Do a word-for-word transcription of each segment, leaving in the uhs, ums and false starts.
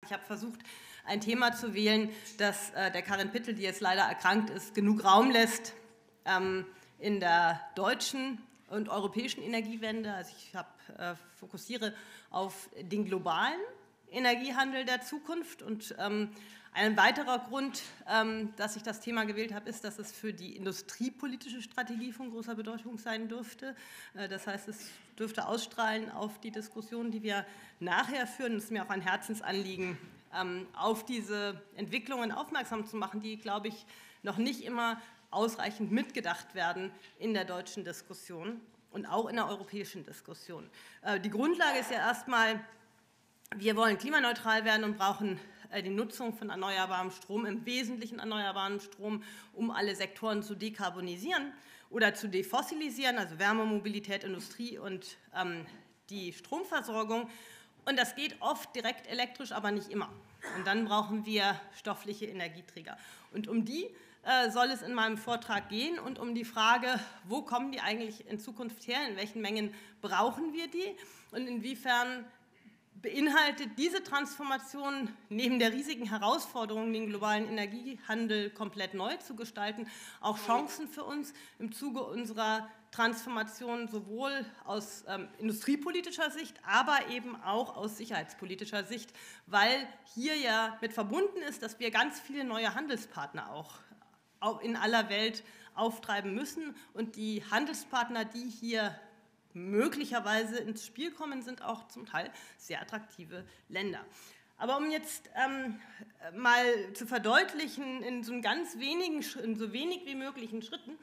Ich habe versucht, ein Thema zu wählen, das äh, der Karin Pittel, die jetzt leider erkrankt ist, genug Raum lässt ähm, in der deutschen und europäischen Energiewende. Also ich hab, äh, fokussiere auf den globalen Energiehandel der Zukunft. Und ähm, ein weiterer Grund, ähm, dass ich das Thema gewählt habe, ist, dass es für die industriepolitische Strategie von großer Bedeutung sein dürfte. Äh, das heißt, es dürfte ausstrahlen auf die Diskussion, die wir nachher führen. Es ist mir auch ein Herzensanliegen, ähm, auf diese Entwicklungen aufmerksam zu machen, die, glaube ich, noch nicht immer ausreichend mitgedacht werden in der deutschen Diskussion und auch in der europäischen Diskussion. Äh, die Grundlage ist ja erstmal, wir wollen klimaneutral werden und brauchen die Nutzung von erneuerbarem Strom, im Wesentlichen erneuerbarem Strom, um alle Sektoren zu dekarbonisieren oder zu defossilisieren, also Wärme, Mobilität, Industrie und ähm, die Stromversorgung. Und das geht oft direkt elektrisch, aber nicht immer. Und dann brauchen wir stoffliche Energieträger. Und um die äh, soll es in meinem Vortrag gehen und um die Frage, wo kommen die eigentlich in Zukunft her, in welchen Mengen brauchen wir die und inwiefern beinhaltet diese Transformation neben der riesigen Herausforderung, den globalen Energiehandel komplett neu zu gestalten, auch Chancen für uns im Zuge unserer Transformation sowohl aus ähm, industriepolitischer Sicht, aber eben auch aus sicherheitspolitischer Sicht, weil hier ja mit verbunden ist, dass wir ganz viele neue Handelspartner auch, auch in aller Welt auftreiben müssen und die Handelspartner, die hier möglicherweise ins Spiel kommen, sind auch zum Teil sehr attraktive Länder. Aber um jetzt ähm, mal zu verdeutlichen, in so, ganz wenigen, in so wenig wie möglichen Schritten,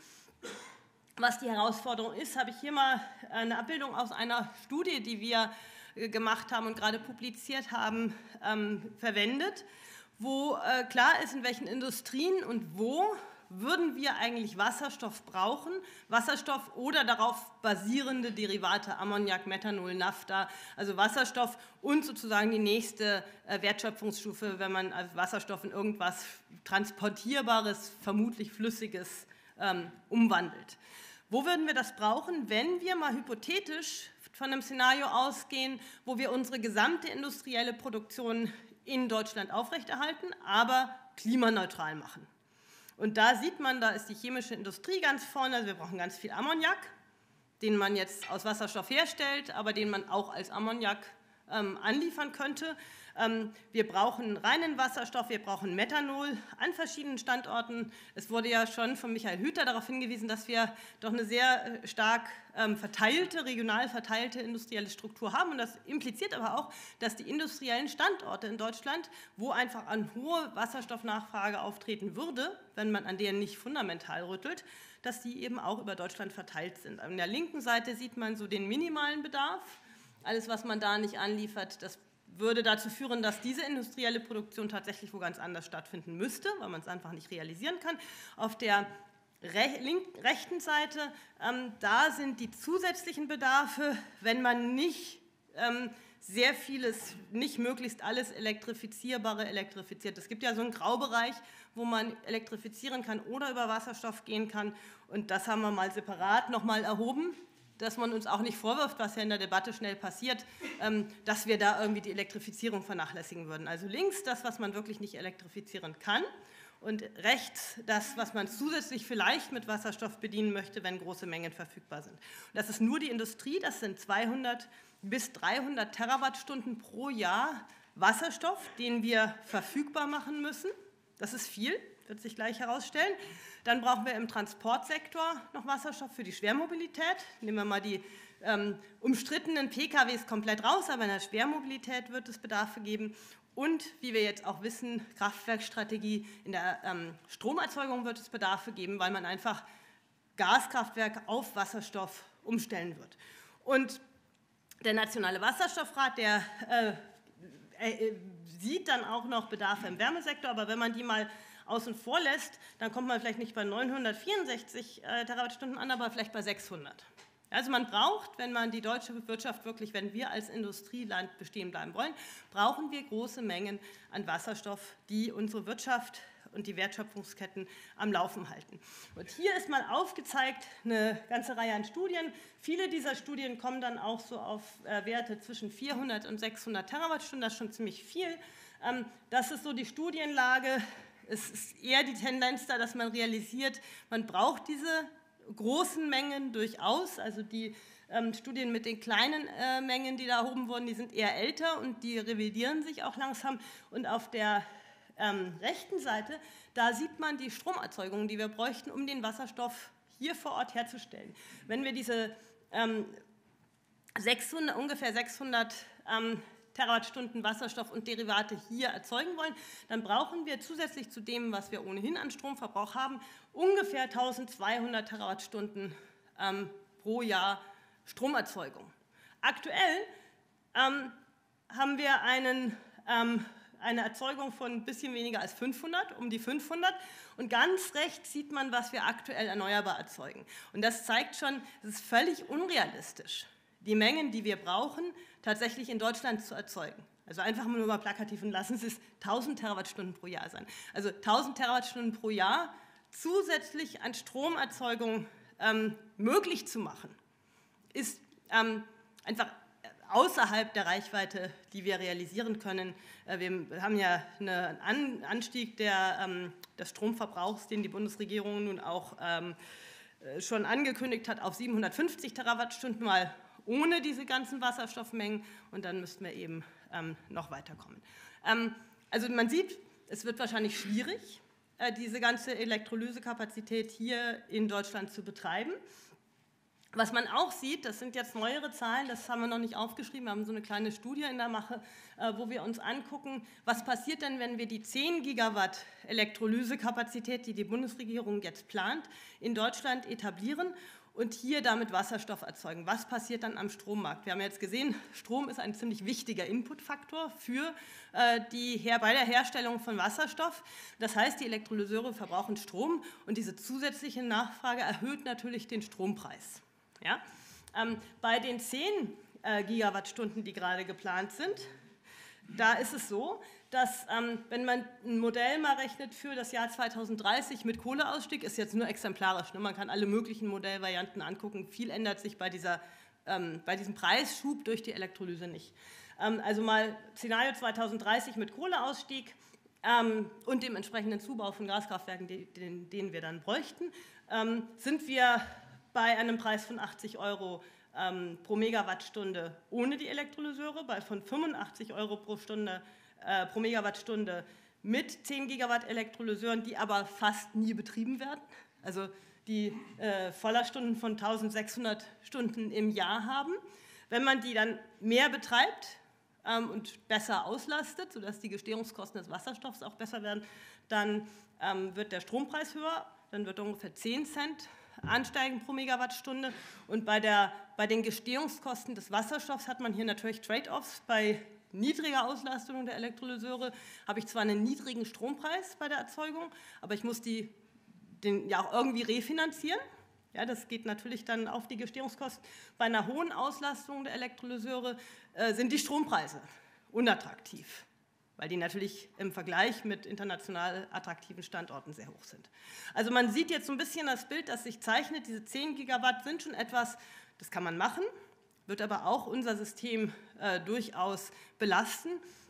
was die Herausforderung ist, habe ich hier mal eine Abbildung aus einer Studie, die wir äh, gemacht haben und gerade publiziert haben, ähm, verwendet, wo äh, klar ist, in welchen Industrien und wo würden wir eigentlich Wasserstoff brauchen, Wasserstoff oder darauf basierende Derivate, Ammoniak, Methanol, Naphtha, also Wasserstoff und sozusagen die nächste Wertschöpfungsstufe, wenn man als Wasserstoff in irgendwas Transportierbares, vermutlich Flüssiges ähm, umwandelt. Wo würden wir das brauchen, wenn wir mal hypothetisch von einem Szenario ausgehen, wo wir unsere gesamte industrielle Produktion in Deutschland aufrechterhalten, aber klimaneutral machen? Und da sieht man, da ist die chemische Industrie ganz vorne. Also wir brauchen ganz viel Ammoniak, den man jetzt aus Wasserstoff herstellt, aber den man auch als Ammoniak ähm, anliefern könnte. Ähm, wir brauchen reinen Wasserstoff, wir brauchen Methanol an verschiedenen Standorten. Es wurde ja schon von Michael Hüter darauf hingewiesen, dass wir doch eine sehr stark ähm, verteilte, regional verteilte industrielle Struktur haben. Und das impliziert aber auch, dass die industriellen Standorte in Deutschland, wo einfach eine hohe Wasserstoffnachfrage auftreten würde, wenn man an denen nicht fundamental rüttelt, dass die eben auch über Deutschland verteilt sind. An der linken Seite sieht man so den minimalen Bedarf. Alles, was man da nicht anliefert, das würde dazu führen, dass diese industrielle Produktion tatsächlich wo ganz anders stattfinden müsste, weil man es einfach nicht realisieren kann. Auf der Re link, rechten Seite, ähm, da sind die zusätzlichen Bedarfe, wenn man nicht ähm, sehr vieles, nicht möglichst alles Elektrifizierbare elektrifiziert. Es gibt ja so einen Graubereich, wo man elektrifizieren kann oder über Wasserstoff gehen kann. Und das haben wir mal separat nochmal erhoben, dass man uns auch nicht vorwirft, was ja in der Debatte schnell passiert, dass wir da irgendwie die Elektrifizierung vernachlässigen würden. Also links das, was man wirklich nicht elektrifizieren kann, und rechts das, was man zusätzlich vielleicht mit Wasserstoff bedienen möchte, wenn große Mengen verfügbar sind. Und das ist nur die Industrie, das sind zweihundert bis dreihundert Terawattstunden pro Jahr Wasserstoff, den wir verfügbar machen müssen. Das ist viel, wird sich gleich herausstellen. Dann brauchen wir im Transportsektor noch Wasserstoff für die Schwermobilität. Nehmen wir mal die ähm, umstrittenen P K Ws komplett raus, aber in der Schwermobilität wird es Bedarfe geben. Und wie wir jetzt auch wissen, Kraftwerkstrategie, in der ähm, Stromerzeugung wird es Bedarfe geben, weil man einfach Gaskraftwerke auf Wasserstoff umstellen wird. Und der Nationale Wasserstoffrat, der äh, äh, sieht dann auch noch Bedarfe im Wärmesektor, aber wenn man die mal außen vor lässt, dann kommt man vielleicht nicht bei neunhundertvierundsechzig äh, Terawattstunden an, aber vielleicht bei sechshundert. Also man braucht, wenn man die deutsche Wirtschaft wirklich, wenn wir als Industrieland bestehen bleiben wollen, brauchen wir große Mengen an Wasserstoff, die unsere Wirtschaft und die Wertschöpfungsketten am Laufen halten. Und hier ist mal aufgezeigt eine ganze Reihe an Studien. Viele dieser Studien kommen dann auch so auf äh, Werte zwischen vierhundert und sechshundert Terawattstunden, das ist schon ziemlich viel. Ähm, das ist so die Studienlage. Es ist eher die Tendenz da, dass man realisiert, man braucht diese großen Mengen durchaus. Also die ähm, Studien mit den kleinen äh, Mengen, die da erhoben wurden, die sind eher älter und die revidieren sich auch langsam. Und auf der ähm, rechten Seite, da sieht man die Stromerzeugung, die wir bräuchten, um den Wasserstoff hier vor Ort herzustellen. Wenn wir diese ähm, sechshundert, ungefähr sechshundert ähm, Terawattstunden Wasserstoff und Derivate hier erzeugen wollen, dann brauchen wir zusätzlich zu dem, was wir ohnehin an Stromverbrauch haben, ungefähr eintausendzweihundert Terawattstunden ähm, pro Jahr Stromerzeugung. Aktuell ähm, haben wir einen, ähm, eine Erzeugung von ein bisschen weniger als fünfhundert, um die fünfhundert. Und ganz rechts sieht man, was wir aktuell erneuerbar erzeugen. Und das zeigt schon, es ist völlig unrealistisch, die Mengen, die wir brauchen, tatsächlich in Deutschland zu erzeugen. Also einfach nur mal plakativ und lassen Sie es tausend Terawattstunden pro Jahr sein. Also tausend Terawattstunden pro Jahr zusätzlich an Stromerzeugung ähm, möglich zu machen, ist ähm, einfach außerhalb der Reichweite, die wir realisieren können. Äh, wir haben ja einen an Anstieg der, ähm, des Stromverbrauchs, den die Bundesregierung nun auch ähm, schon angekündigt hat, auf siebenhundertfünfzig Terawattstunden mal ohne diese ganzen Wasserstoffmengen, und dann müssten wir eben ähm, noch weiterkommen. Ähm, also man sieht, es wird wahrscheinlich schwierig, äh, diese ganze Elektrolysekapazität hier in Deutschland zu betreiben. Was man auch sieht, das sind jetzt neuere Zahlen, das haben wir noch nicht aufgeschrieben, wir haben so eine kleine Studie in der Mache, äh, wo wir uns angucken, was passiert denn, wenn wir die zehn Gigawatt Elektrolysekapazität, die die Bundesregierung jetzt plant, in Deutschland etablieren und hier damit Wasserstoff erzeugen. Was passiert dann am Strommarkt? Wir haben jetzt gesehen, Strom ist ein ziemlich wichtiger Inputfaktor für äh, die Her bei der Herstellung von Wasserstoff. Das heißt, die Elektrolyseure verbrauchen Strom und diese zusätzliche Nachfrage erhöht natürlich den Strompreis. Ja? Ähm, bei den zehn äh, Gigawattstunden, die gerade geplant sind, da ist es so, dass, ähm, wenn man ein Modell mal rechnet für das Jahr zweitausenddreißig mit Kohleausstieg, ist jetzt nur exemplarisch, ne? Man kann alle möglichen Modellvarianten angucken, viel ändert sich bei, dieser, ähm, bei diesem Preisschub durch die Elektrolyse nicht. Ähm, also mal Szenario zweitausenddreißig mit Kohleausstieg ähm, und dem entsprechenden Zubau von Gaskraftwerken, die, den, den wir dann bräuchten, ähm, sind wir bei einem Preis von achtzig Euro ähm, pro Megawattstunde ohne die Elektrolyseure, bei von fünfundachtzig Euro pro Stunde äh, pro Megawattstunde mit zehn Gigawatt Elektrolyseuren, die aber fast nie betrieben werden. Also die äh, Vollerstunden von eintausendsechshundert Stunden im Jahr haben. Wenn man die dann mehr betreibt ähm, und besser auslastet, sodass die Gestehungskosten des Wasserstoffs auch besser werden, dann ähm, wird der Strompreis höher, dann wird ungefähr zehn Cent ansteigen pro Megawattstunde. Und bei, der, bei den Gestehungskosten des Wasserstoffs hat man hier natürlich Trade-offs. Bei niedriger Auslastung der Elektrolyseure habe ich zwar einen niedrigen Strompreis bei der Erzeugung, aber ich muss die, den ja auch irgendwie refinanzieren. Ja, das geht natürlich dann auf die Gestehungskosten. Bei einer hohen Auslastung der Elektrolyseure äh, sind die Strompreise unattraktiv, weil die natürlich im Vergleich mit international attraktiven Standorten sehr hoch sind. Also man sieht jetzt so ein bisschen das Bild, das sich zeichnet. Diese zehn Gigawatt sind schon etwas, das kann man machen, wird aber auch unser System äh, durchaus belasten.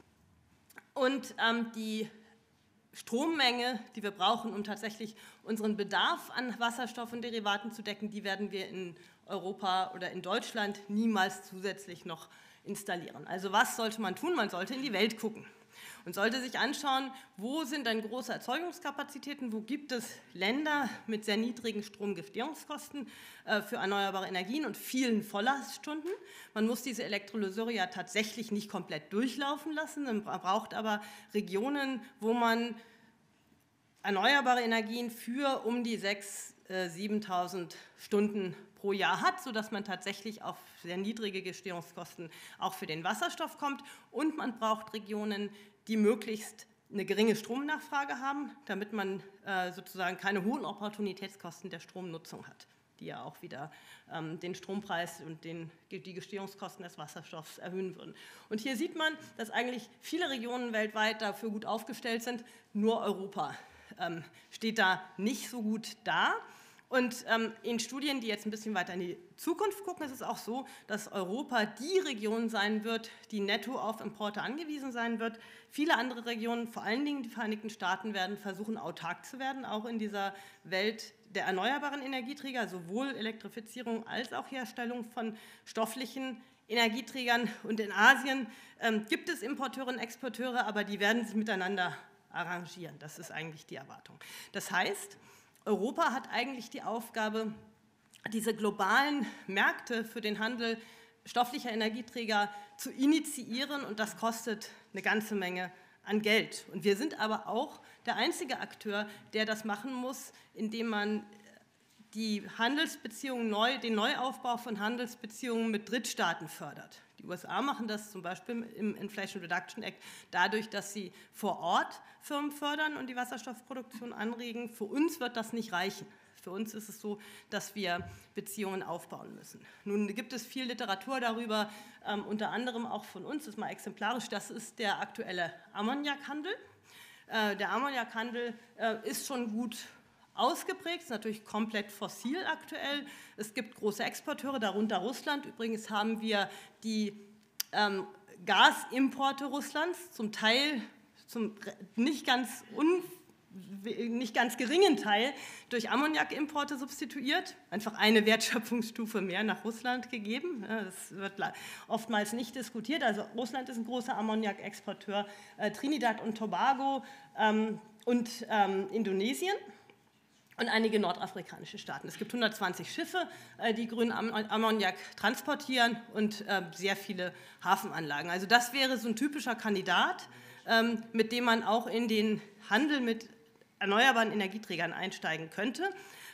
Und ähm, die Strommenge, die wir brauchen, um tatsächlich unseren Bedarf an Wasserstoff und Derivaten zu decken, die werden wir in Europa oder in Deutschland niemals zusätzlich noch installieren. Also was sollte man tun? Man sollte in die Welt gucken und sollte sich anschauen, wo sind denn große Erzeugungskapazitäten, wo gibt es Länder mit sehr niedrigen Stromgestehungskosten äh, für erneuerbare Energien und vielen Volllaststunden. Man muss diese Elektrolyseure ja tatsächlich nicht komplett durchlaufen lassen, man braucht aber Regionen, wo man erneuerbare Energien für um die sechstausend, siebentausend Stunden pro Jahr hat, sodass man tatsächlich auf sehr niedrige Gestehungskosten auch für den Wasserstoff kommt. Und man braucht Regionen, die möglichst eine geringe Stromnachfrage haben, damit man äh, sozusagen keine hohen Opportunitätskosten der Stromnutzung hat, die ja auch wieder ähm, den Strompreis und den, die Gestehungskosten des Wasserstoffs erhöhen würden. Und hier sieht man, dass eigentlich viele Regionen weltweit dafür gut aufgestellt sind, nur Europa ähm, steht da nicht so gut da. Und ähm, in Studien, die jetzt ein bisschen weiter in die Zukunft gucken, ist es auch so, dass Europa die Region sein wird, die netto auf Importe angewiesen sein wird. Viele andere Regionen, vor allen Dingen die Vereinigten Staaten, werden versuchen, autark zu werden, auch in dieser Welt der erneuerbaren Energieträger, sowohl Elektrifizierung als auch Herstellung von stofflichen Energieträgern. Und in Asien ähm, gibt es Importeure und Exporteure, aber die werden sich miteinander arrangieren. Das ist eigentlich die Erwartung. Das heißt, Europa hat eigentlich die Aufgabe, diese globalen Märkte für den Handel stofflicher Energieträger zu initiieren, und das kostet eine ganze Menge an Geld. Und wir sind aber auch der einzige Akteur, der das machen muss, indem man die Handelsbeziehungen neu, den Neuaufbau von Handelsbeziehungen mit Drittstaaten fördert. Die U S A machen das zum Beispiel im Inflation Reduction Act dadurch, dass sie vor Ort Firmen fördern und die Wasserstoffproduktion anregen. Für uns wird das nicht reichen. Für uns ist es so, dass wir Beziehungen aufbauen müssen. Nun gibt es viel Literatur darüber, ähm, unter anderem auch von uns, das ist mal exemplarisch, das ist der aktuelle Ammoniakhandel. Äh, der Ammoniakhandel äh, ist schon gut ausgeprägt, ist natürlich komplett fossil aktuell. Es gibt große Exporteure, darunter Russland. Übrigens haben wir die ähm, Gasimporte Russlands zum Teil, zum nicht ganz, un, nicht ganz geringen Teil, durch Ammoniakimporte substituiert. Einfach eine Wertschöpfungsstufe mehr nach Russland gegeben. Das wird oftmals nicht diskutiert. Also Russland ist ein großer Ammoniakexporteur, äh, Trinidad und Tobago ähm, und ähm, Indonesien. Und einige nordafrikanische Staaten. Es gibt hundertzwanzig Schiffe, die grünen Ammoniak transportieren, und sehr viele Hafenanlagen. Also das wäre so ein typischer Kandidat, mit dem man auch in den Handel mit erneuerbaren Energieträgern einsteigen könnte.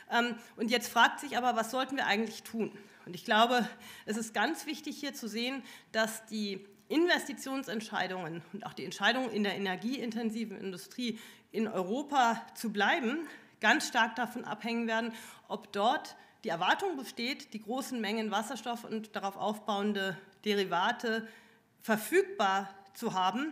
Und jetzt fragt sich aber, was sollten wir eigentlich tun? Und ich glaube, es ist ganz wichtig hier zu sehen, dass die Investitionsentscheidungen und auch die Entscheidungen in der energieintensiven Industrie in Europa zu bleiben, ganz stark davon abhängen werden, ob dort die Erwartung besteht, die großen Mengen Wasserstoff und darauf aufbauende Derivate verfügbar zu haben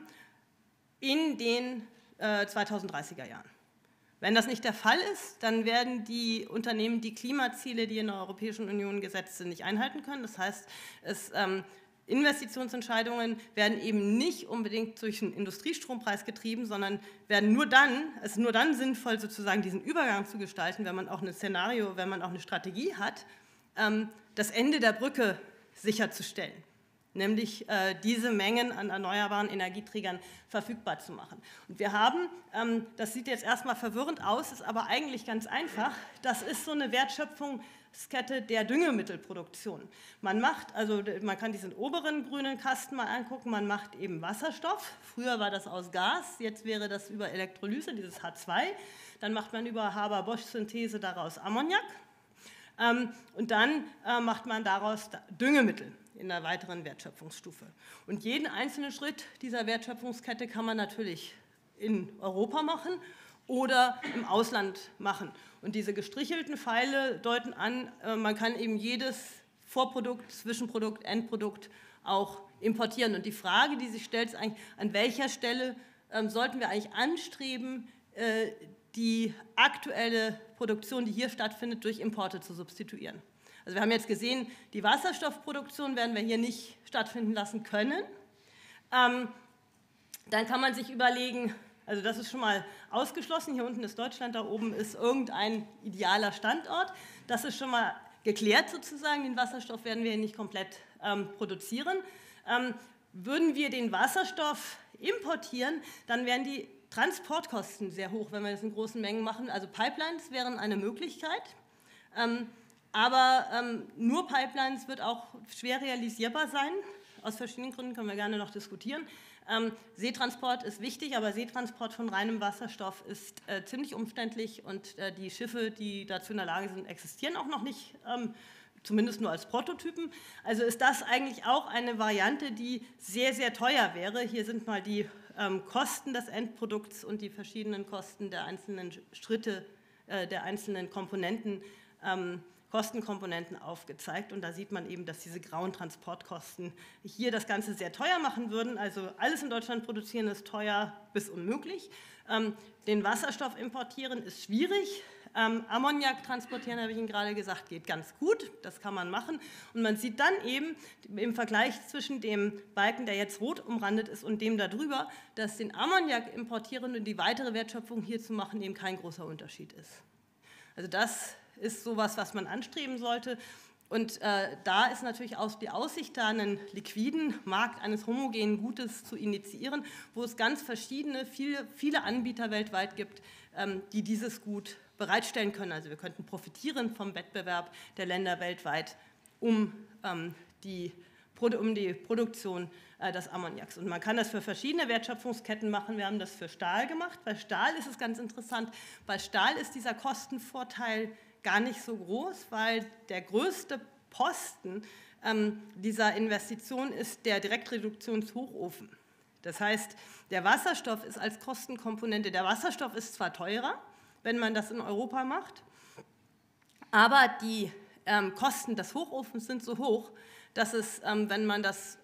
in den äh, zweitausenddreißiger Jahren. Wenn das nicht der Fall ist, dann werden die Unternehmen die Klimaziele, die in der Europäischen Union gesetzt sind, nicht einhalten können. Das heißt, es ähm, Investitionsentscheidungen werden eben nicht unbedingt durch den Industriestrompreis getrieben, sondern werden nur dann, es ist nur dann sinnvoll, sozusagen diesen Übergang zu gestalten, wenn man auch ein Szenario, wenn man auch eine Strategie hat, ähm, das Ende der Brücke sicherzustellen, nämlich äh, diese Mengen an erneuerbaren Energieträgern verfügbar zu machen. Und wir haben, ähm, das sieht jetzt erstmal verwirrend aus, ist aber eigentlich ganz einfach, das ist so eine Wertschöpfung der Düngemittelproduktion. Man macht, also man kann diesen oberen grünen Kasten mal angucken, man macht eben Wasserstoff. Früher war das aus Gas, jetzt wäre das über Elektrolyse, dieses H zwei. Dann macht man über Haber-Bosch-Synthese daraus Ammoniak. Ähm, und dann äh, macht man daraus Düngemittel in der weiteren Wertschöpfungsstufe. Und jeden einzelnen Schritt dieser Wertschöpfungskette kann man natürlich in Europa machen oder im Ausland machen. Und diese gestrichelten Pfeile deuten an, man kann eben jedes Vorprodukt, Zwischenprodukt, Endprodukt auch importieren. Und die Frage, die sich stellt, ist eigentlich, an welcher Stelle ähm, sollten wir eigentlich anstreben, äh, die aktuelle Produktion, die hier stattfindet, durch Importe zu substituieren. Also wir haben jetzt gesehen, die Wasserstoffproduktion werden wir hier nicht stattfinden lassen können. Ähm, dann kann man sich überlegen, also das ist schon mal ausgeschlossen. Hier unten ist Deutschland, da oben ist irgendein idealer Standort. Das ist schon mal geklärt sozusagen. Den Wasserstoff werden wir hier nicht komplett ähm, produzieren. Ähm, würden wir den Wasserstoff importieren, dann wären die Transportkosten sehr hoch, wenn wir das in großen Mengen machen. Also Pipelines wären eine Möglichkeit. Ähm, aber ähm, nur Pipelines wird auch schwer realisierbar sein. Aus verschiedenen Gründen können wir gerne noch diskutieren. Ähm, Seetransport ist wichtig, aber Seetransport von reinem Wasserstoff ist äh, ziemlich umständlich, und äh, die Schiffe, die dazu in der Lage sind, existieren auch noch nicht, ähm, zumindest nur als Prototypen. Also ist das eigentlich auch eine Variante, die sehr, sehr teuer wäre. Hier sind mal die ähm, Kosten des Endprodukts und die verschiedenen Kosten der einzelnen Schritte, äh, der einzelnen Komponenten ähm, Kostenkomponenten aufgezeigt. Und da sieht man eben, dass diese grauen Transportkosten hier das Ganze sehr teuer machen würden. Also alles in Deutschland produzieren ist teuer bis unmöglich. Ähm, den Wasserstoff importieren ist schwierig. Ähm, Ammoniak transportieren, habe ich Ihnen gerade gesagt, geht ganz gut. Das kann man machen. Und man sieht dann eben im Vergleich zwischen dem Balken, der jetzt rot umrandet ist, und dem darüber, dass den Ammoniak importieren und die weitere Wertschöpfung hier zu machen eben kein großer Unterschied ist. Also das ist sowas, was man anstreben sollte. Und äh, da ist natürlich auch die Aussicht, da einen liquiden Markt eines homogenen Gutes zu initiieren, wo es ganz verschiedene, viele, viele Anbieter weltweit gibt, ähm, die dieses Gut bereitstellen können. Also wir könnten profitieren vom Wettbewerb der Länder weltweit um, ähm, die, um die Produktion äh, des Ammoniaks. Und man kann das für verschiedene Wertschöpfungsketten machen. Wir haben das für Stahl gemacht. Bei Stahl ist es ganz interessant. Bei Stahl ist dieser Kostenvorteil gar nicht so groß, weil der größte Posten ähm, dieser Investition ist der Direktreduktionshochofen. Das heißt, der Wasserstoff ist als Kostenkomponente, der Wasserstoff ist zwar teurer, wenn man das in Europa macht, aber die ähm, Kosten des Hochofens sind so hoch, dass es, ähm, wenn man das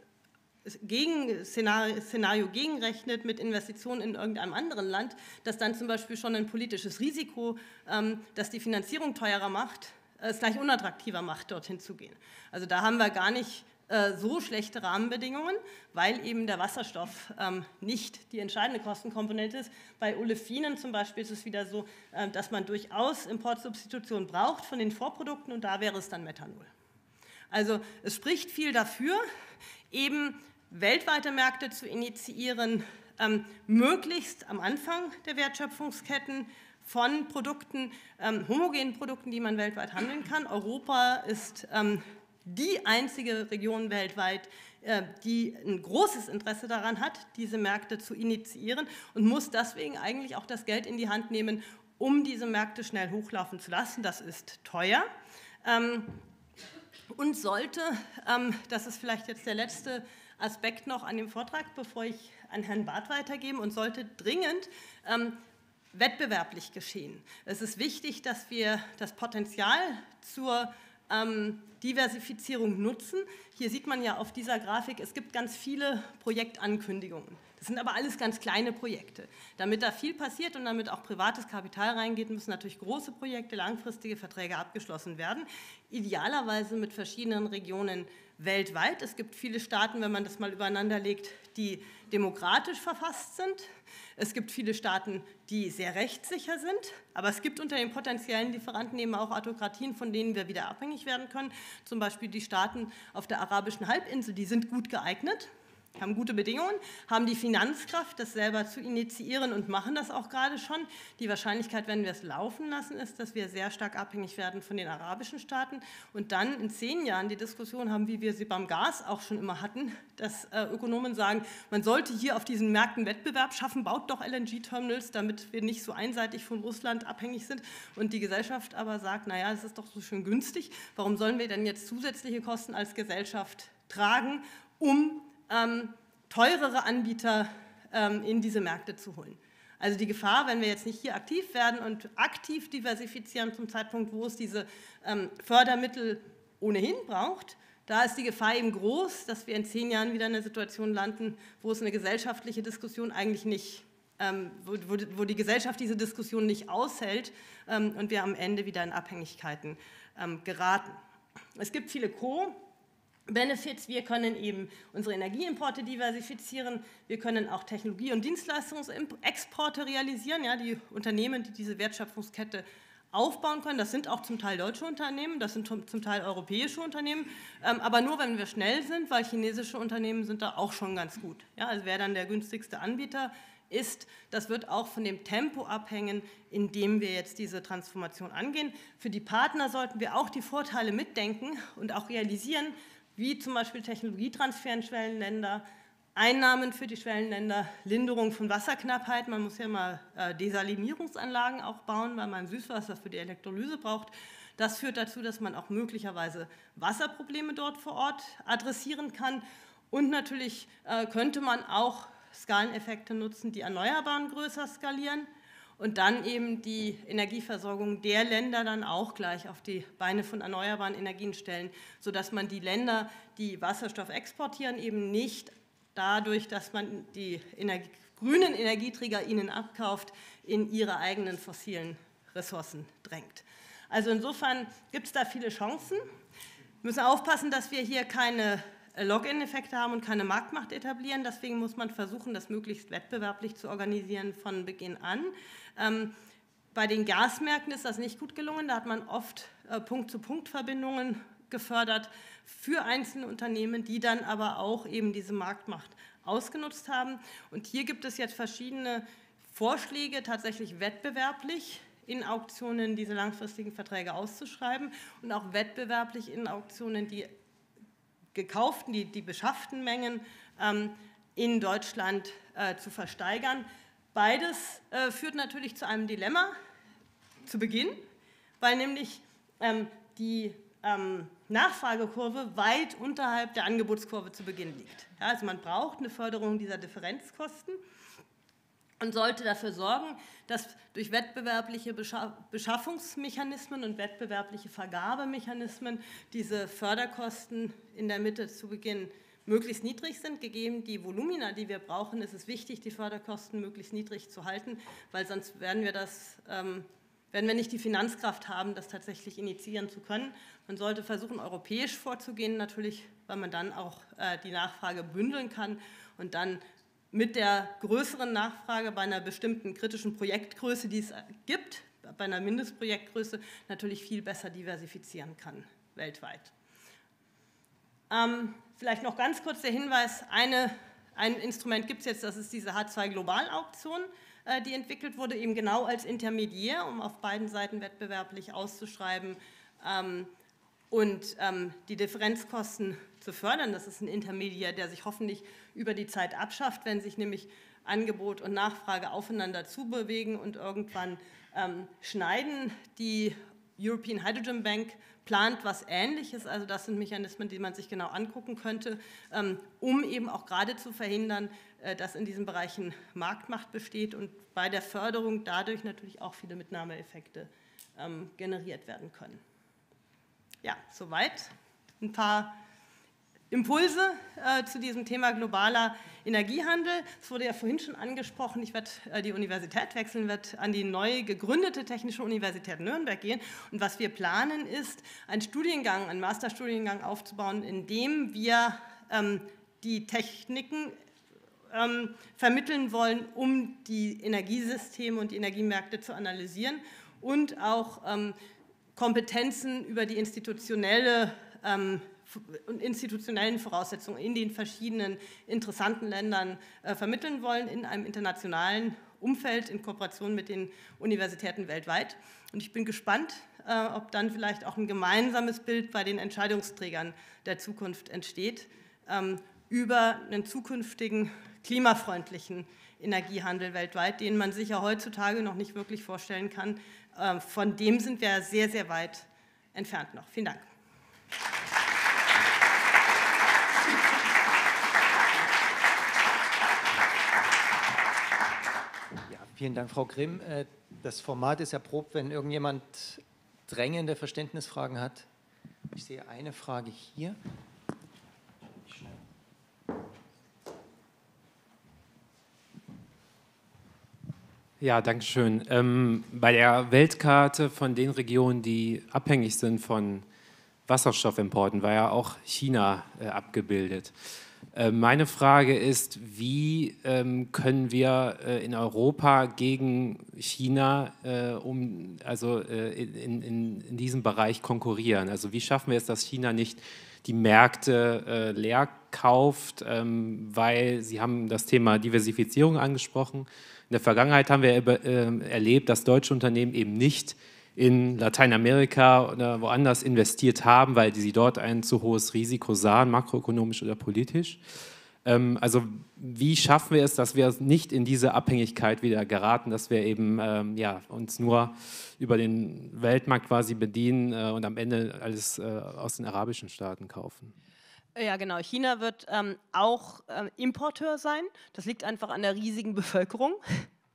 Gegen Szenario, Szenario gegenrechnet mit Investitionen in irgendeinem anderen Land, das dann zum Beispiel schon ein politisches Risiko, ähm, das die Finanzierung teurer macht, es gleich unattraktiver macht, dorthin zu gehen. Also da haben wir gar nicht äh, so schlechte Rahmenbedingungen, weil eben der Wasserstoff ähm, nicht die entscheidende Kostenkomponente ist. Bei Olefinen zum Beispiel ist es wieder so, äh, dass man durchaus Importsubstitution braucht von den Vorprodukten, und da wäre es dann Methanol. Also es spricht viel dafür, eben weltweite Märkte zu initiieren, ähm, möglichst am Anfang der Wertschöpfungsketten von Produkten, ähm, homogenen Produkten, die man weltweit handeln kann. Europa ist ähm, die einzige Region weltweit, äh, die ein großes Interesse daran hat, diese Märkte zu initiieren, und muss deswegen eigentlich auch das Geld in die Hand nehmen, um diese Märkte schnell hochlaufen zu lassen. Das ist teuer. Ähm, und sollte, ähm, das ist vielleicht jetzt der letzte Aspekt noch an dem Vortrag, bevor ich an Herrn Barth weitergebe, und sollte dringend ähm, wettbewerblich geschehen. Es ist wichtig, dass wir das Potenzial zur ähm, Diversifizierung nutzen. Hier sieht man ja auf dieser Grafik, es gibt ganz viele Projektankündigungen. Das sind aber alles ganz kleine Projekte. Damit da viel passiert und damit auch privates Kapital reingeht, müssen natürlich große Projekte, langfristige Verträge abgeschlossen werden, idealerweise mit verschiedenen Regionen weltweit. Es gibt viele Staaten, wenn man das mal übereinander legt, die demokratisch verfasst sind. Es gibt viele Staaten, die sehr rechtssicher sind, aber es gibt unter den potenziellen Lieferanten eben auch Autokratien, von denen wir wieder abhängig werden können. Zum Beispiel die Staaten auf der arabischen Halbinsel, die sind gut geeignet, haben gute Bedingungen, haben die Finanzkraft, das selber zu initiieren, und machen das auch gerade schon. Die Wahrscheinlichkeit, wenn wir es laufen lassen, ist, dass wir sehr stark abhängig werden von den arabischen Staaten und dann in zehn Jahren die Diskussion haben, wie wir sie beim Gas auch schon immer hatten, dass äh, Ökonomen sagen, man sollte hier auf diesen Märkten Wettbewerb schaffen, baut doch L N G-Terminals, damit wir nicht so einseitig von Russland abhängig sind, und die Gesellschaft aber sagt, naja, es ist doch so schön günstig, warum sollen wir denn jetzt zusätzliche Kosten als Gesellschaft tragen, um Ähm, teurere Anbieter ähm, in diese Märkte zu holen. Also die Gefahr, wenn wir jetzt nicht hier aktiv werden und aktiv diversifizieren zum Zeitpunkt, wo es diese ähm, Fördermittel ohnehin braucht, da ist die Gefahr eben groß, dass wir in zehn Jahren wieder in einer Situation landen, wo es eine gesellschaftliche Diskussion eigentlich nicht, ähm, wo, wo, wo die Gesellschaft diese Diskussion nicht aushält ähm, und wir am Ende wieder in Abhängigkeiten ähm, geraten. Es gibt viele Co- Benefits. Wir können eben unsere Energieimporte diversifizieren, wir können auch Technologie- und Dienstleistungsexporte realisieren, ja, die Unternehmen, die diese Wertschöpfungskette aufbauen können, das sind auch zum Teil deutsche Unternehmen, das sind zum Teil europäische Unternehmen, ähm, aber nur, wenn wir schnell sind, weil chinesische Unternehmen sind da auch schon ganz gut. Ja, also wer dann der günstigste Anbieter ist, das wird auch von dem Tempo abhängen, in dem wir jetzt diese Transformation angehen. Für die Partner sollten wir auch die Vorteile mitdenken und auch realisieren, wie zum Beispiel Technologietransfer in Schwellenländer, Einnahmen für die Schwellenländer, Linderung von Wasserknappheit. Man muss ja mal äh, Desalinierungsanlagen auch bauen, weil man Süßwasser für die Elektrolyse braucht. Das führt dazu, dass man auch möglicherweise Wasserprobleme dort vor Ort adressieren kann. Und natürlich äh, könnte man auch Skaleneffekte nutzen, die Erneuerbaren größer skalieren. und dann eben die Energieversorgung der Länder dann auch gleich auf die Beine von erneuerbaren Energien stellen, sodass man die Länder, die Wasserstoff exportieren, eben nicht dadurch, dass man die Energie, grünen Energieträger ihnen abkauft, in ihre eigenen fossilen Ressourcen drängt. Also insofern gibt es da viele Chancen. Wir müssen aufpassen, dass wir hier keine Login-Effekte haben und keine Marktmacht etablieren. Deswegen muss man versuchen, das möglichst wettbewerblich zu organisieren von Beginn an. Ähm, bei den Gasmärkten ist das nicht gut gelungen. Da hat man oft äh, Punkt-zu-Punkt-Verbindungen gefördert für einzelne Unternehmen, die dann aber auch eben diese Marktmacht ausgenutzt haben. Und hier gibt es jetzt verschiedene Vorschläge, tatsächlich wettbewerblich in Auktionen diese langfristigen Verträge auszuschreiben und auch wettbewerblich in Auktionen die gekauften, die, die beschafften Mengen ähm, in Deutschland äh, zu versteigern. Beides äh, führt natürlich zu einem Dilemma zu Beginn, weil nämlich ähm, die ähm, Nachfragekurve weit unterhalb der Angebotskurve zu Beginn liegt. Ja, also man braucht eine Förderung dieser Differenzkosten und sollte dafür sorgen, dass durch wettbewerbliche Beschaffungsmechanismen und wettbewerbliche Vergabemechanismen diese Förderkosten in der Mitte zu Beginn möglichst niedrig sind. Gegeben die Volumina, die wir brauchen, ist es wichtig, die Förderkosten möglichst niedrig zu halten, weil sonst werden wir, das, ähm, werden wir nicht die Finanzkraft haben, das tatsächlich initiieren zu können. Man sollte versuchen, europäisch vorzugehen, natürlich, weil man dann auch äh, die Nachfrage bündeln kann und dann mit der größeren Nachfrage bei einer bestimmten kritischen Projektgröße, die es gibt, bei einer Mindestprojektgröße, natürlich viel besser diversifizieren kann, weltweit. Ähm, vielleicht noch ganz kurz der Hinweis, eine, ein Instrument gibt es jetzt, das ist diese H zwei Global-Auktion, äh, die entwickelt wurde, eben genau als Intermediär, um auf beiden Seiten wettbewerblich auszuschreiben ähm, und ähm, die Differenzkosten zu fördern. Das ist ein Intermediär, der sich hoffentlich über die Zeit abschafft, wenn sich nämlich Angebot und Nachfrage aufeinander zubewegen und irgendwann ähm, schneiden. Die European Hydrogen Bank plant was Ähnliches, also das sind Mechanismen, die man sich genau angucken könnte, ähm, um eben auch gerade zu verhindern, äh, dass in diesen Bereichen Marktmacht besteht und bei der Förderung dadurch natürlich auch viele Mitnahmeeffekte ähm, generiert werden können. Ja, soweit ein paar Impulse äh, zu diesem Thema globaler Energiehandel. Es wurde ja vorhin schon angesprochen, ich werde äh, die Universität wechseln, werde an die neu gegründete Technische Universität Nürnberg gehen. Und was wir planen, ist, einen Studiengang, einen Masterstudiengang aufzubauen, in dem wir ähm, die Techniken ähm, vermitteln wollen, um die Energiesysteme und die Energiemärkte zu analysieren und auch ähm, Kompetenzen über die institutionelle ähm, und institutionellen Voraussetzungen in den verschiedenen interessanten Ländern äh, vermitteln wollen, in einem internationalen Umfeld, in Kooperation mit den Universitäten weltweit. Und ich bin gespannt, äh, ob dann vielleicht auch ein gemeinsames Bild bei den Entscheidungsträgern der Zukunft entsteht, ähm, über einen zukünftigen klimafreundlichen Energiehandel weltweit, den man sich ja heutzutage noch nicht wirklich vorstellen kann. Äh, von dem sind wir sehr, sehr weit entfernt noch. Vielen Dank. Vielen Dank, Frau Grimm. Das Format ist erprobt, wenn irgendjemand drängende Verständnisfragen hat. Ich sehe eine Frage hier. Ja, danke schön. Ähm, bei der Weltkarte von den Regionen, die abhängig sind von Wasserstoffimporten, war ja auch China äh, abgebildet. Meine Frage ist, wie ähm, können wir äh, in Europa gegen China äh, um, also, äh, in, in, in diesem Bereich konkurrieren? Also wie schaffen wir es, dass China nicht die Märkte äh, leer kauft, ähm, weil Sie haben das Thema Diversifizierung angesprochen. In der Vergangenheit haben wir äh, erlebt, dass deutsche Unternehmen eben nicht in Lateinamerika oder woanders investiert haben, weil sie dort ein zu hohes Risiko sahen, makroökonomisch oder politisch. Ähm, also wie schaffen wir es, dass wir nicht in diese Abhängigkeit wieder geraten, dass wir eben ähm, ja, uns nur über den Weltmarkt quasi bedienen äh, und am Ende alles äh, aus den arabischen Staaten kaufen? Ja, genau. China wird ähm, auch ähm, Importeur sein. Das liegt einfach an der riesigen Bevölkerung.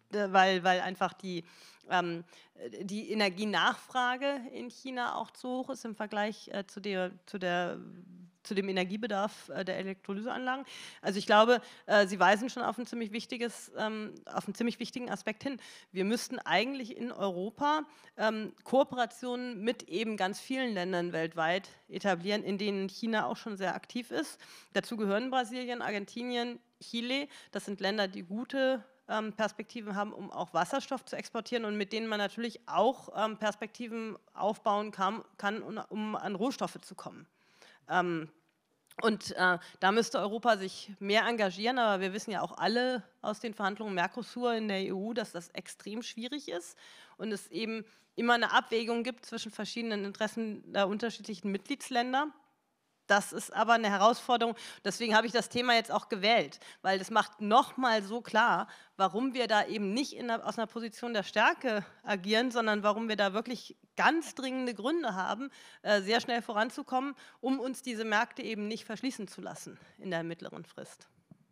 weil, weil einfach die, ähm, die Energienachfrage in China auch zu hoch ist im Vergleich äh, zu, der, zu, der, zu dem Energiebedarf äh, der Elektrolyseanlagen. Also ich glaube, äh, Sie weisen schon auf ein ziemlich wichtiges, ähm, auf einen ziemlich wichtigen Aspekt hin. Wir müssten eigentlich in Europa ähm, Kooperationen mit eben ganz vielen Ländern weltweit etablieren, in denen China auch schon sehr aktiv ist. Dazu gehören Brasilien, Argentinien, Chile. Das sind Länder, die gute ähm, Perspektiven haben, um auch Wasserstoff zu exportieren und mit denen man natürlich auch ähm, Perspektiven aufbauen kann, kann, um an Rohstoffe zu kommen. Ähm, und äh, da müsste Europa sich mehr engagieren, aber wir wissen ja auch alle aus den Verhandlungen Mercosur in der E U, dass das extrem schwierig ist und es eben immer eine Abwägung gibt zwischen verschiedenen Interessen der unterschiedlichen Mitgliedsländer. Das ist aber eine Herausforderung. Deswegen habe ich das Thema jetzt auch gewählt, weil das macht nochmal so klar, warum wir da eben nicht in der, aus einer Position der Stärke agieren, sondern warum wir da wirklich ganz dringende Gründe haben, äh, sehr schnell voranzukommen, um uns diese Märkte eben nicht verschließen zu lassen in der mittleren Frist.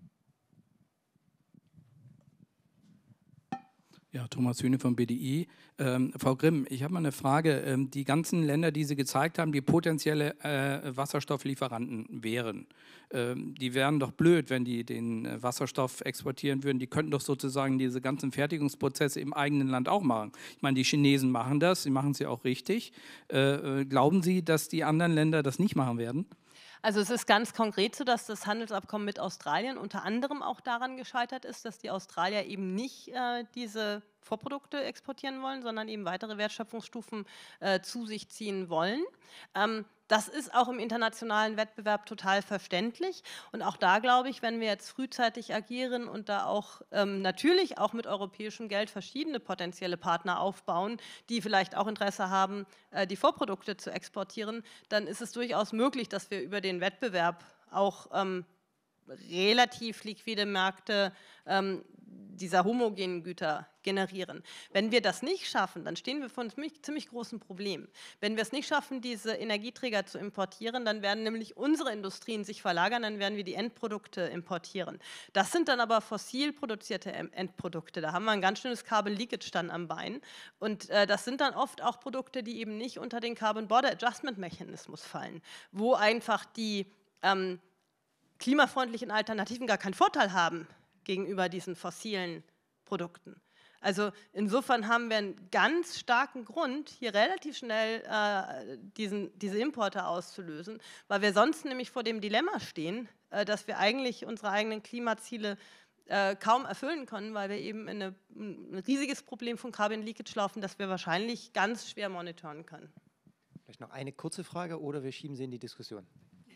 Ja, Thomas Hühne vom B D I. Ähm, Frau Grimm, ich habe mal eine Frage. Ähm, die ganzen Länder, die Sie gezeigt haben, die potenzielle äh, Wasserstofflieferanten wären, ähm, die wären doch blöd, wenn die den äh, Wasserstoff exportieren würden. Die könnten doch sozusagen diese ganzen Fertigungsprozesse im eigenen Land auch machen. Ich meine, die Chinesen machen das, sie machen es ja auch richtig. Äh, äh, glauben Sie, dass die anderen Länder das nicht machen werden? Also es ist ganz konkret so, dass das Handelsabkommen mit Australien unter anderem auch daran gescheitert ist, dass die Australier eben nicht äh, diese Vorprodukte exportieren wollen, sondern eben weitere Wertschöpfungsstufen äh, zu sich ziehen wollen. Ähm, das ist auch im internationalen Wettbewerb total verständlich. Und auch da glaube ich, wenn wir jetzt frühzeitig agieren und da auch ähm, natürlich auch mit europäischem Geld verschiedene potenzielle Partner aufbauen, die vielleicht auch Interesse haben, äh, die Vorprodukte zu exportieren, dann ist es durchaus möglich, dass wir über den Wettbewerb auch ähm, relativ liquide Märkte ähm, dieser homogenen Güter generieren. Wenn wir das nicht schaffen, dann stehen wir vor einem ziemlich, ziemlich großen Problem. Wenn wir es nicht schaffen, diese Energieträger zu importieren, dann werden nämlich unsere Industrien sich verlagern, dann werden wir die Endprodukte importieren. Das sind dann aber fossil produzierte Endprodukte. Da haben wir ein ganz schönes Carbon Leakage dann am Bein. Und äh, das sind dann oft auch Produkte, die eben nicht unter den Carbon Border Adjustment Mechanismus fallen, wo einfach die ähm, klimafreundlichen Alternativen gar keinen Vorteil haben gegenüber diesen fossilen Produkten. Also insofern haben wir einen ganz starken Grund, hier relativ schnell äh, diesen, diese Importe auszulösen, weil wir sonst nämlich vor dem Dilemma stehen, äh, dass wir eigentlich unsere eigenen Klimaziele äh, kaum erfüllen können, weil wir eben in eine, ein riesiges Problem von Carbon Leakage laufen, das wir wahrscheinlich ganz schwer monitoren können. Vielleicht noch eine kurze Frage oder wir schieben sie in die Diskussion.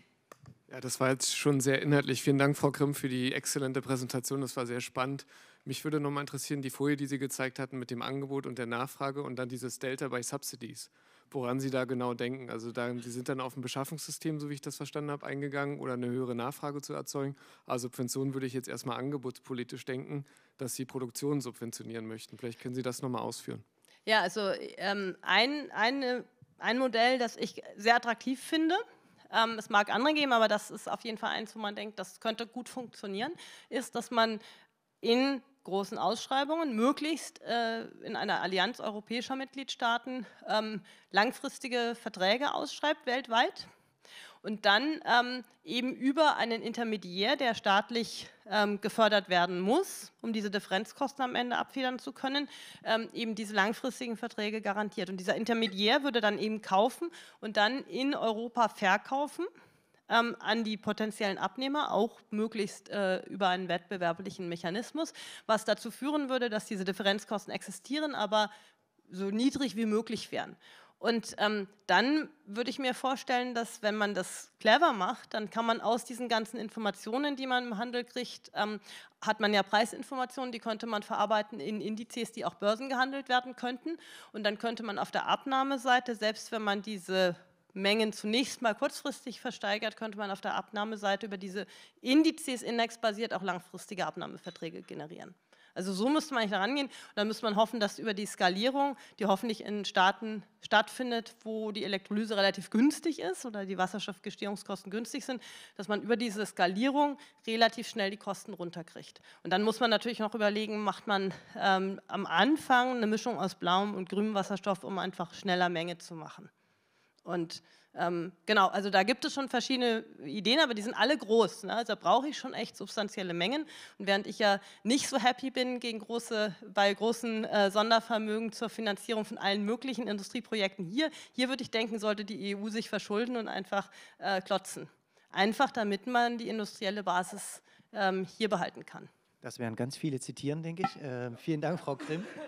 Ja, das war jetzt schon sehr inhaltlich. Vielen Dank, Frau Grimm, für die exzellente Präsentation. Das war sehr spannend. Mich würde noch mal interessieren, die Folie, die Sie gezeigt hatten mit dem Angebot und der Nachfrage und dann dieses Delta bei Subsidies, woran Sie da genau denken. Also da, Sie sind dann auf ein Beschaffungssystem, so wie ich das verstanden habe, eingegangen oder eine höhere Nachfrage zu erzeugen. Also Subventionen würde ich jetzt erstmal angebotspolitisch denken, dass Sie Produktion subventionieren möchten. Vielleicht können Sie das noch mal ausführen. Ja, also ähm, ein, eine, ein Modell, das ich sehr attraktiv finde, Ähm, es mag andere geben, aber das ist auf jeden Fall eins, wo man denkt, das könnte gut funktionieren, ist, dass man in großen Ausschreibungen möglichst äh, in einer Allianz europäischer Mitgliedstaaten ähm, langfristige Verträge ausschreibt weltweit und dann ähm, eben über einen Intermediär, der staatlich ähm, gefördert werden muss, um diese Differenzkosten am Ende abfedern zu können, ähm, eben diese langfristigen Verträge garantiert. Und dieser Intermediär würde dann eben kaufen und dann in Europa verkaufen ähm, an die potenziellen Abnehmer, auch möglichst äh, über einen wettbewerblichen Mechanismus, was dazu führen würde, dass diese Differenzkosten existieren, aber so niedrig wie möglich wären. Und ähm, dann würde ich mir vorstellen, dass wenn man das clever macht, dann kann man aus diesen ganzen Informationen, die man im Handel kriegt, ähm, hat man ja Preisinformationen, die könnte man verarbeiten in Indizes, die auch börsengehandelt werden könnten. Und dann könnte man auf der Abnahmeseite, selbst wenn man diese Mengen zunächst mal kurzfristig versteigert, könnte man auf der Abnahmeseite über diese Indizes indexbasiert auch langfristige Abnahmeverträge generieren. Also so müsste man eigentlich da rangehen. Und dann müsste man hoffen, dass über die Skalierung, die hoffentlich in Staaten stattfindet, wo die Elektrolyse relativ günstig ist oder die Wasserstoffgestehungskosten günstig sind, dass man über diese Skalierung relativ schnell die Kosten runterkriegt. Und dann muss man natürlich noch überlegen, macht man ähm, am Anfang eine Mischung aus blauem und grünem Wasserstoff, um einfach schneller Menge zu machen. Und ähm, genau, also da gibt es schon verschiedene Ideen, aber die sind alle groß. Ne? Also da brauche ich schon echt substanzielle Mengen. Und während ich ja nicht so happy bin gegen große, bei großen äh, Sondervermögen zur Finanzierung von allen möglichen Industrieprojekten hier, hier würde ich denken, sollte die E U sich verschulden und einfach äh, klotzen. Einfach damit man die industrielle Basis ähm, hier behalten kann. Das werden ganz viele zitieren, denke ich. Äh, vielen Dank, Frau Grimm.